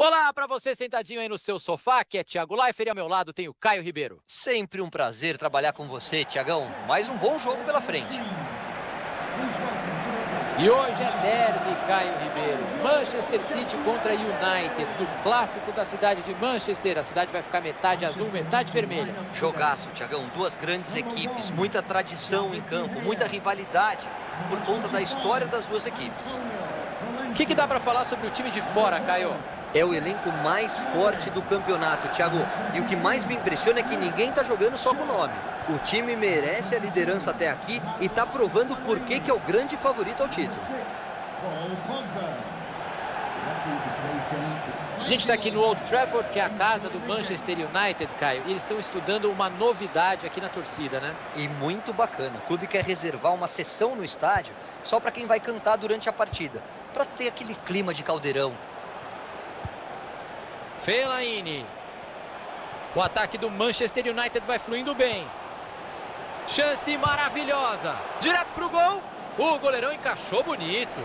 Olá para você sentadinho aí no seu sofá, que é Thiago Leifert, e ao meu lado tem o Caio Ribeiro. Sempre um prazer trabalhar com você, Thiagão. Mais um bom jogo pela frente. E hoje é derby, Caio Ribeiro. Manchester City contra United, no clássico da cidade de Manchester. A cidade vai ficar metade azul, metade vermelha. Jogaço, Thiagão. Duas grandes equipes, muita tradição em campo, muita rivalidade por conta da história das duas equipes. O que dá para falar sobre o time de fora, Caio? É o elenco mais forte do campeonato, Thiago. E o que mais me impressiona é que ninguém está jogando só com o nome. O time merece a liderança até aqui e está provando por que é o grande favorito ao título. A gente está aqui no Old Trafford, que é a casa do Manchester United, Caio. E eles estão estudando uma novidade aqui na torcida, né? E muito bacana. O clube quer reservar uma sessão no estádio só para quem vai cantar durante a partida, para ter aquele clima de caldeirão. Fellaini. O ataque do Manchester United vai fluindo bem. Chance maravilhosa. Direto pro gol. O goleirão encaixou bonito.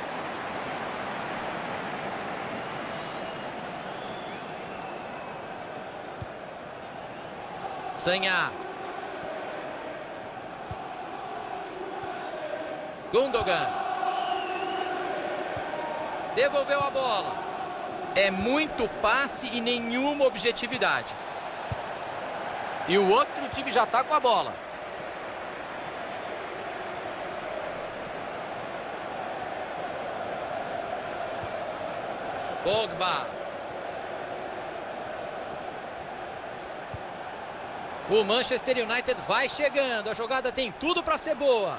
Sanha. Gundogan. Devolveu a bola. É muito passe e nenhuma objetividade. E o outro time já está com a bola. Pogba. O Manchester United vai chegando. A jogada tem tudo para ser boa.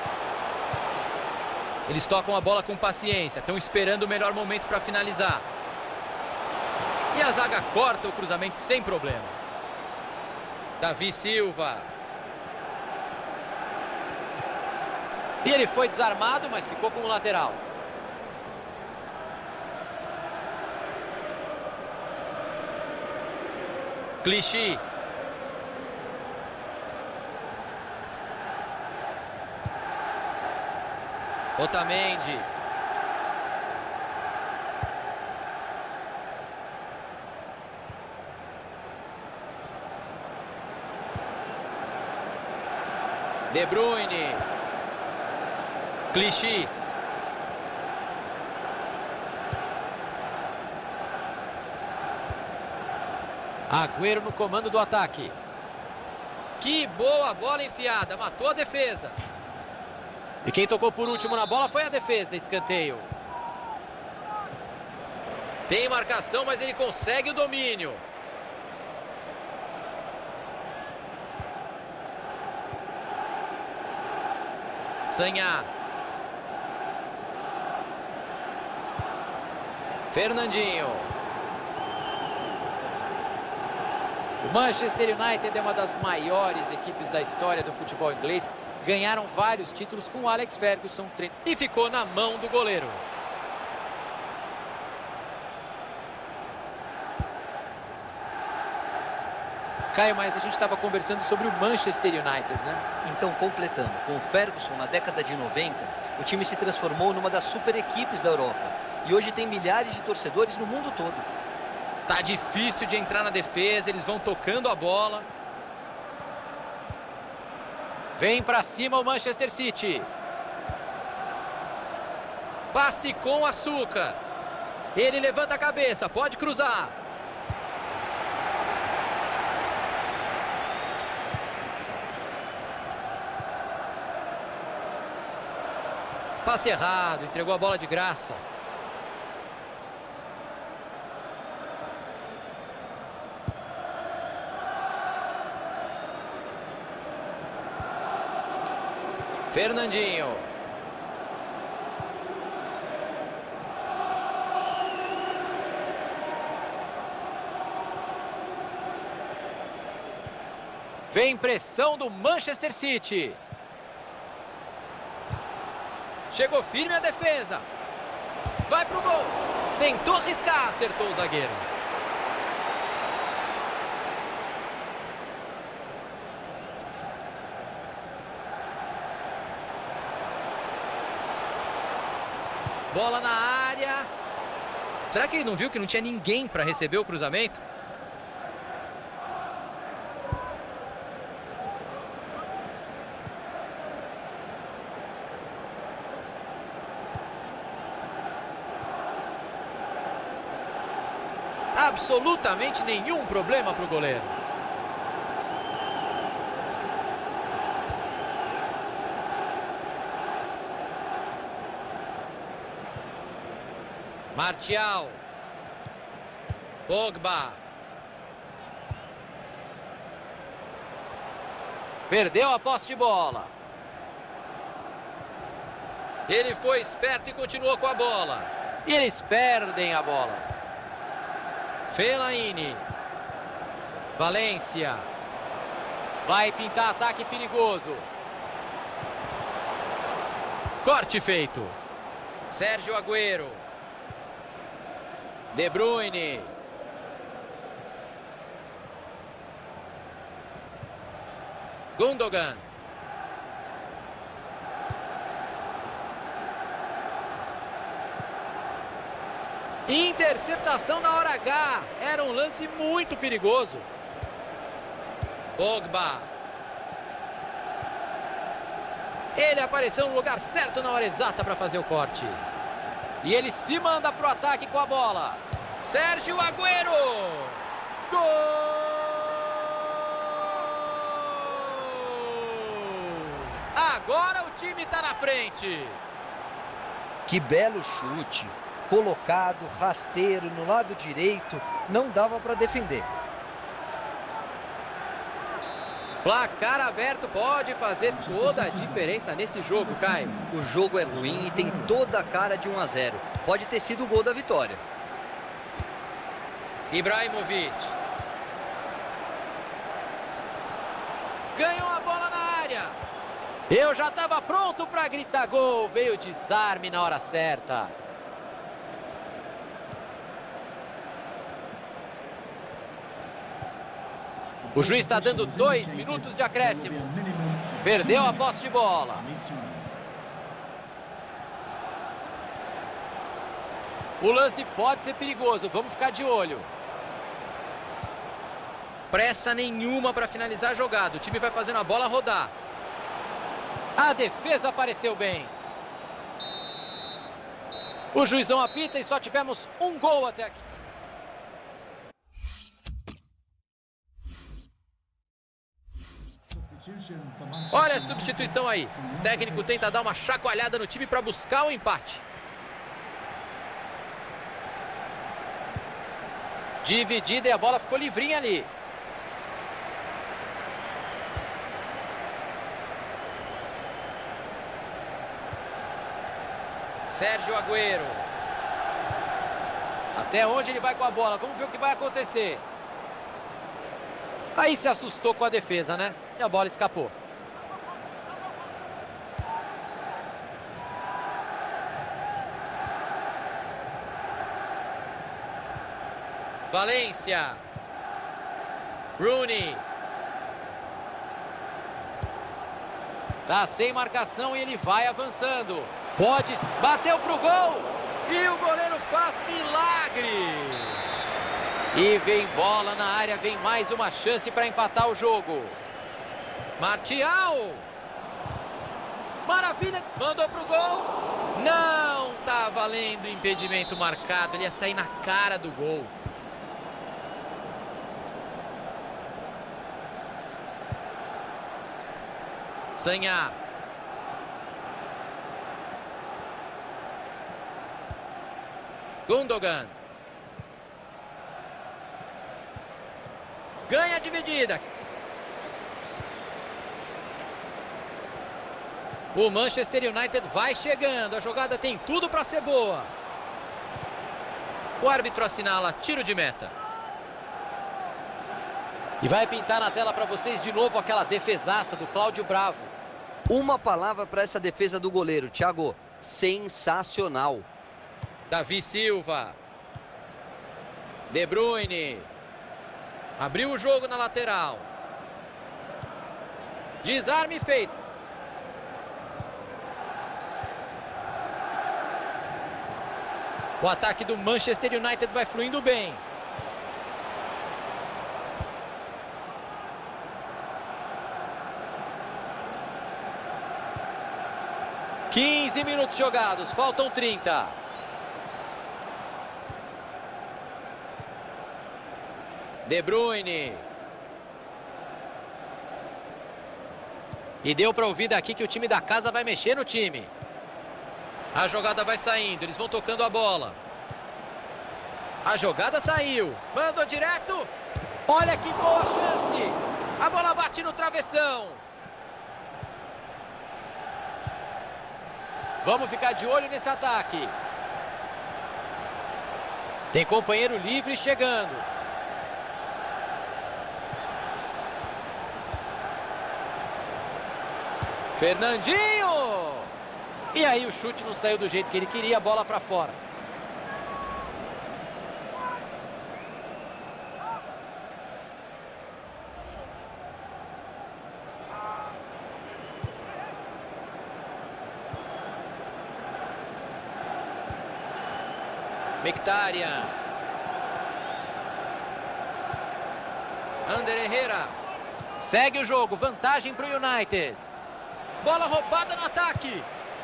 Eles tocam a bola com paciência. Estão esperando o melhor momento para finalizar. E a zaga corta o cruzamento sem problema. Davi Silva. E ele foi desarmado, mas ficou como lateral. Clichy. Otamendi. De Bruyne. Clichy. Agüero no comando do ataque. Que boa bola enfiada, matou a defesa. E quem tocou por último na bola foi a defesa, escanteio. Tem marcação, mas ele consegue o domínio. Sanha. Fernandinho. O Manchester United é uma das maiores equipes da história do futebol inglês. Ganharam vários títulos com o Alex Ferguson e ficou na mão do goleiro. Caio, mas a gente estava conversando sobre o Manchester United, né? Então, completando, com o Ferguson na década de 90, o time se transformou numa das super equipes da Europa. E hoje tem milhares de torcedores no mundo todo. Tá difícil de entrar na defesa, eles vão tocando a bola. Vem pra cima o Manchester City. Passe com açúcar. Ele levanta a cabeça, pode cruzar. Passe errado, entregou a bola de graça. Fernandinho. Vem pressão do Manchester City. Chegou firme a defesa. Vai pro gol. Tentou arriscar, acertou o zagueiro. Bola na área. Será que ele não viu que não tinha ninguém para receber o cruzamento? Absolutamente nenhum problema para o goleiro. Martial. Pogba. Perdeu a posse de bola. Ele foi esperto e continuou com a bola. E eles perdem a bola. Fellaini. Valência. Vai pintar ataque perigoso. Corte feito. Sérgio Agüero. De Bruyne. Gundogan. Interceptação na hora H. Era um lance muito perigoso. Pogba. Ele apareceu no lugar certo na hora exata para fazer o corte. E ele se manda para o ataque com a bola. Sérgio Agüero. Gol! Agora o time está na frente. Que belo chute. Colocado, rasteiro, no lado direito. Não dava para defender. Placar aberto pode fazer toda a diferença nesse jogo, Caio. O jogo é ruim e tem toda a cara de 1-0. Pode ter sido o gol da vitória. Ibrahimovic. Ganhou a bola na área. Eu já estava pronto para gritar gol. Veio o desarme na hora certa. O juiz está dando 2 minutos de acréscimo. Perdeu a posse de bola. O lance pode ser perigoso. Vamos ficar de olho. Pressa nenhuma para finalizar a jogada. O time vai fazendo a bola rodar. A defesa apareceu bem. O juizão apita e só tivemos um gol até aqui. Olha a substituição aí. O técnico tenta dar uma chacoalhada no time para buscar o empate. Dividida e a bola ficou livrinha ali. Sérgio Agüero. Até onde ele vai com a bola? Vamos ver o que vai acontecer. Aí se assustou com a defesa, né? E a bola escapou. Valência. Rooney. Tá sem marcação e ele vai avançando. Pode, bateu pro gol. E o goleiro faz milagre. E vem bola na área, vem mais uma chance para empatar o jogo. Martial. Maravilha, mandou pro gol. Não tá valendo impedimento marcado, ele ia sair na cara do gol. Sanha. Gundogan. Ganha a dividida. O Manchester United vai chegando. A jogada tem tudo para ser boa. O árbitro assinala tiro de meta. E vai pintar na tela para vocês de novo aquela defesaça do Cláudio Bravo. Uma palavra para essa defesa do goleiro, Thiago. Sensacional. Davi Silva. De Bruyne. Abriu o jogo na lateral. Desarme feito. O ataque do Manchester United vai fluindo bem. ...15 minutos jogados, faltam 30. De Bruyne. E deu para ouvir daqui que o time da casa vai mexer no time. A jogada vai saindo, eles vão tocando a bola. A jogada saiu, mandou direto. Olha que boa chance. A bola bate no travessão. Vamos ficar de olho nesse ataque. Tem companheiro livre chegando. Fernandinho! E aí o chute não saiu do jeito que ele queria, a bola para fora. Mkhitaryan. Ander Herrera. Segue o jogo, vantagem para o United. Bola roubada no ataque.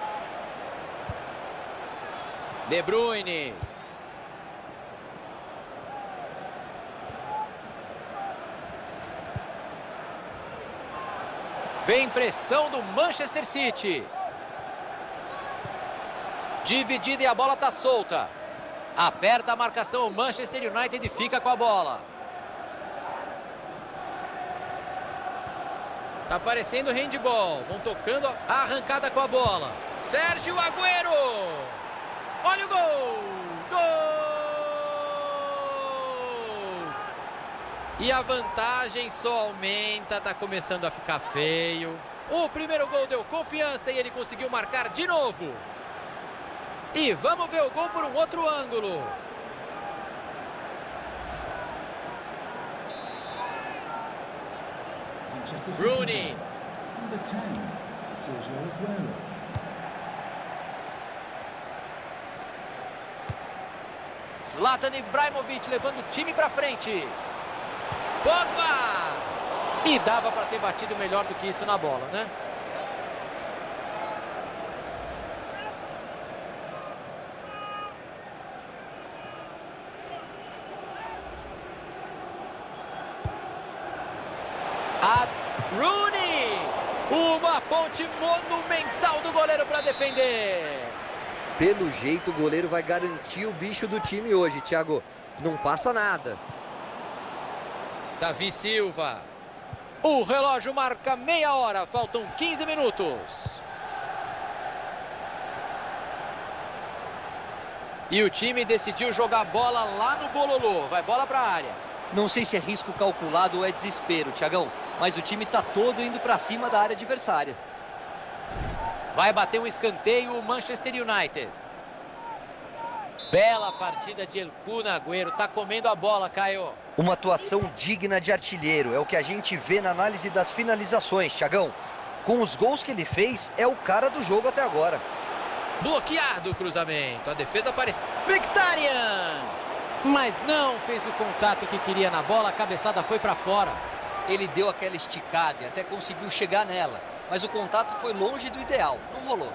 De Bruyne. Vem pressão do Manchester City. Dividida e a bola está solta. Aperta a marcação o Manchester United e fica com a bola. Tá parecendo handball. Vão tocando a arrancada com a bola. Sérgio Agüero. Olha o gol. Gol! E a vantagem só aumenta. Tá começando a ficar feio. O primeiro gol deu confiança e ele conseguiu marcar de novo. E vamos ver o gol por um outro ângulo. Rooney. Zlatan Ibrahimovic levando o time para frente. Pogba! E dava para ter batido melhor do que isso na bola, né? Rooney! Uma ponte monumental do goleiro para defender. Pelo jeito, o goleiro vai garantir o bicho do time hoje, Thiago. Não passa nada. Davi Silva. O relógio marca meia hora. Faltam 15 minutos. E o time decidiu jogar bola lá no bololô. Vai bola para a área. Não sei se é risco calculado ou é desespero, Thiagão. Mas o time está todo indo para cima da área adversária. Vai bater um escanteio o Manchester United. Bela partida de El Kun Agüero. Tá comendo a bola, Caio. Uma atuação digna de artilheiro. É o que a gente vê na análise das finalizações, Thiagão. Com os gols que ele fez, é o cara do jogo até agora. Bloqueado o cruzamento. A defesa aparece. Mkhitaryan! Mas não fez o contato que queria na bola. A cabeçada foi para fora. Ele deu aquela esticada e até conseguiu chegar nela. Mas o contato foi longe do ideal. Não rolou.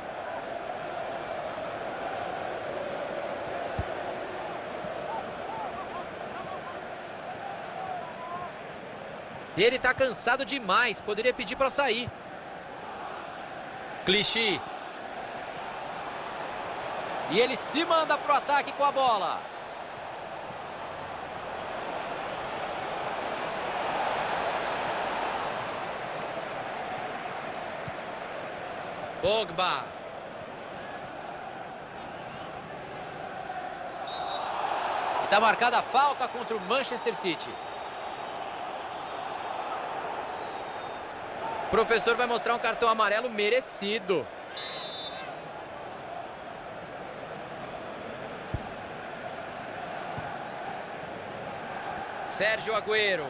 Ele tá cansado demais. Poderia pedir para sair. Clichy. E ele se manda pro ataque com a bola. Pogba. E tá marcada a falta contra o Manchester City. O professor vai mostrar um cartão amarelo merecido. Sérgio Agüero.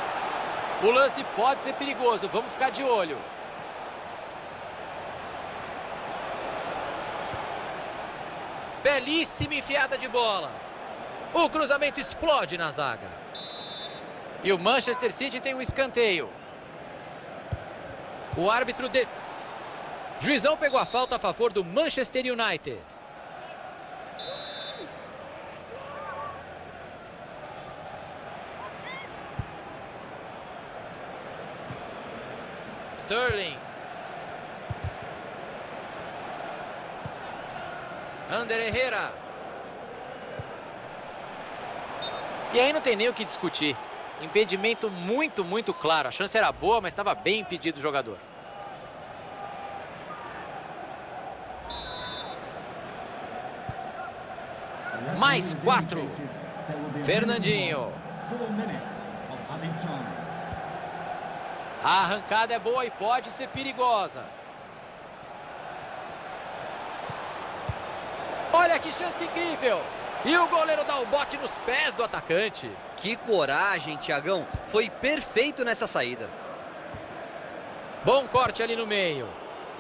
O lance pode ser perigoso, vamos ficar de olho. Belíssima enfiada de bola. O cruzamento explode na zaga. E o Manchester City tem um escanteio. O árbitro Juizão pegou a falta a favor do Manchester United. Sterling. Ander Herrera. E aí não tem nem o que discutir. Impedimento muito claro. A chance era boa, mas estava bem impedido o jogador. Mais 4. Fernandinho. A arrancada é boa e pode ser perigosa. Olha que chance incrível. E o goleiro dá o bote nos pés do atacante. Que coragem, Thiagão. Foi perfeito nessa saída. Bom corte ali no meio.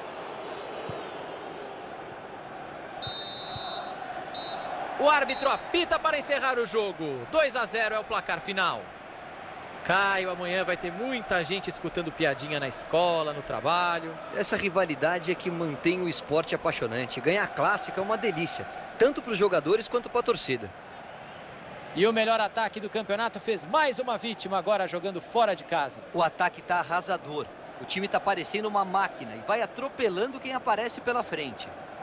O árbitro apita para encerrar o jogo. 2-0 é o placar final. Caio, amanhã vai ter muita gente escutando piadinha na escola, no trabalho. Essa rivalidade é que mantém o esporte apaixonante. Ganhar a clássica é uma delícia, tanto para os jogadores quanto para a torcida. E o melhor ataque do campeonato fez mais uma vítima agora jogando fora de casa. O ataque está arrasador. O time está parecendo uma máquina e vai atropelando quem aparece pela frente.